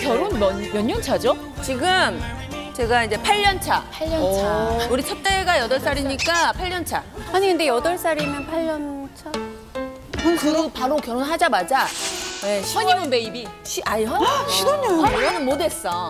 결혼 몇 년 차죠? 지금 제가 이제 8년 차. 8년 차. 우리 첫째가 8살이니까 8년 차. 아니 근데 8살이면 8년 차? 그리고 바로 결혼하자마자 네, 허니문 베이비. 아니 신혼여행은 못했어.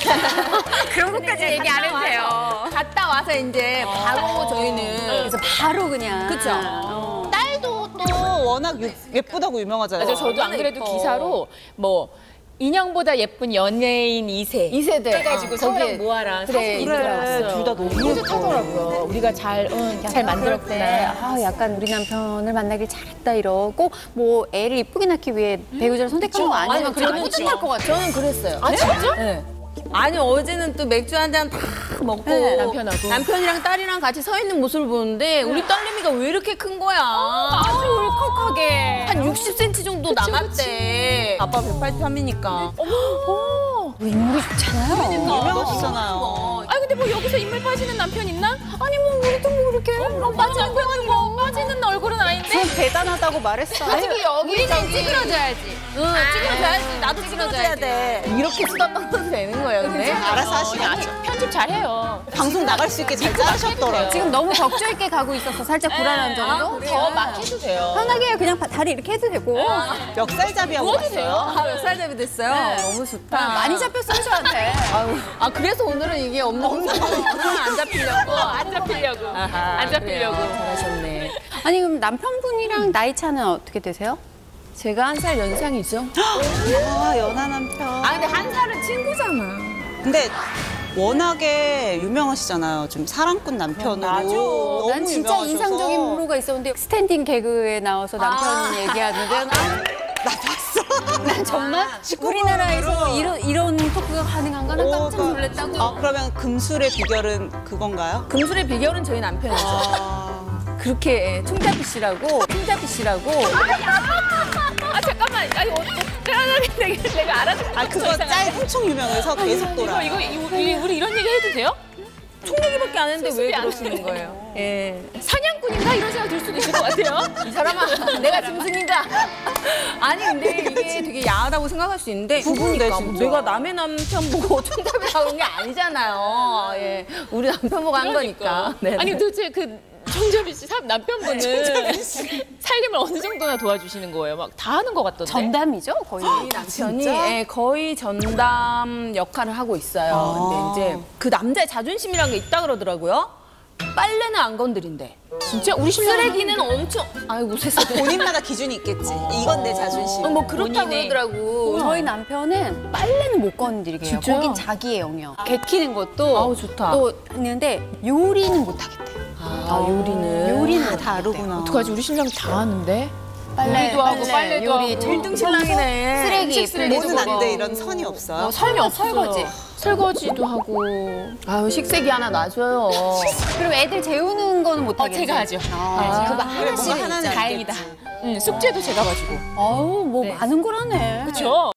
그런 것까지 얘기 안 해도 돼요. 갔다 와서 이제 바로 저희는 그래서 바로 그냥. 그쵸. 딸도 또 워낙 예쁘다고 유명하잖아요. 맞아, 저도 안 그래도 기사로 뭐 인형보다 예쁜 연예인 2세. 2세대 해가지고 서울랑 모아랑 사진 그래, 둘 다 너무 뿌듯하더라고요. 우리가 잘 만들었구나. 아, 약간 우리 남편을 만나길 잘했다 이러고 뭐 애를 이쁘게 낳기 위해 배우자를 선택한 거 아니면 그래도 뿌듯할 것 같아요. 저는 그랬어요. 아, 진짜? 네. 아니 어제는 또 맥주 한 잔 다 먹고 네, 남편하고. 남편이랑 딸이랑 같이 서 있는 모습을 보는데 우리 딸내미가 왜 이렇게 큰 거야? 아주 울컥하게. 한 60cm 정도 나갔대. 아빠 183이니까. 우리 인물이 좋잖아요. 유명하시잖아요. 아 근데 뭐 여기서 인물 빠지는 남편 있나? 아니 뭐 우리도 뭐 그렇게 빠지는 남편은 뭐 빠지는 얼굴은 아닌데. 전 대단하다고 말했어. 솔직히 여기 찌그러져야지. 응, 찌그러져야지. 나도 찌그러져야 돼. 이렇게 수다 떨어도 되는 거예요, 근데? 알아서 하시고. 편집 잘해요. 방송 나갈 수 있게 잘 짜셨더라고요. 지금 너무 격조 있게 가고 있어서 살짝 불안한 정도? 더 막 해도 돼요. 편하게 그냥 다리 이렇게 해도 되고. 멱살잡이하고 누워도 돼요. 왔어요. 몇 살잡이 됐어요? 너무 좋다. 많이 잡혔어요, 저한테. 아, 그래서 오늘은 이게 없는 거구나. 안 잡히려고. 안 잡히려고. 안 잡히려고. 그래요. 잘하셨네. 아니 그럼 남편분이랑 나이 차는 어떻게 되세요? 제가 1살 연상이죠. 아, 연하 남편. 아, 근데 1살은 친구잖아. 근데 워낙에 유명하시잖아요. 좀 사랑꾼 남편으로. 너무 난 진짜 유명하셔서. 인상적인 프로가 있었는데 스탠딩 개그에 나와서 남편 얘기하는데 나 봤어. 난 정말 우리나라에서 이런 토크가 가능한가? 난 깜짝 놀랐다고. 아, 그러면 금술의 비결은 그건가요? 금술의 비결은 저희 남편이죠. 아, 그렇게 총잡이 씨라고. 아 잠깐만. 아니 어떻게 내가 알아듣는 아 그거 짤 엄청 유명해서 계속 돌아. 이거 우리 이런 얘기 해도 돼요? 총 얘기밖에 안 했는데 왜 수습이 안 그러시는 거예요? 예. 사냥꾼인가 이런 생각 들 수도 있을 것 같아요. 이 사람아, 내가 짐승인가? 아니, 근데 이게 되게 야하다고 생각할 수 있는데 부부니까, 부부니까 진짜. 내가 남의 남편 보고 총잡이 나온 게 아니잖아요. 예. 우리 남편 보고 한 거니까. 네. 아니 도대체 그 정재빈 씨 남편분은 살림을 어느 정도나 도와주시는 거예요? 막 다 하는 것 같던데. 전담이죠, 거의. 남편이 예, 거의 전담 역할을 하고 있어요. 근데 이제 그 남자의 자존심이라는 게 있다 그러더라고요. 빨래는 안 건드린대. 진짜 우리 신랑 쓰레기는 엄청 아이고 세상에. 본인마다 기준이 있겠지. 이건 내 자존심. 뭐 그렇다고 본인의- 그러더라고. 저희 남편은 빨래는 못 건드리게 해요. 진짜요? 거긴 자기의 영역. 개 키는 것도 아우, 좋다. 또 있는데 요리는 못 하겠대요. 요리는. 요리는 다 못 다르구나. 어떡하지? 우리 신랑 다 하는데. 빨래, 요리도 하고 빨래도 요리, 하고. 일등 신랑이네. 쓰레기, 쓰레기 뭐는 안 저거. 돼 이런 선이 없어요. 삶이 없어요. 설거지. 설거지도 하고. 아유, 식세기 하나 놔줘요. 그리고 애들 재우는 거는 못 하겠어요. 제가 하죠. 그거 그래, 하나씩 뭔가 하나는 다행이다. 숙제도 제가 봐주고. 아우 뭐 네. 많은 걸 하네. 그렇죠.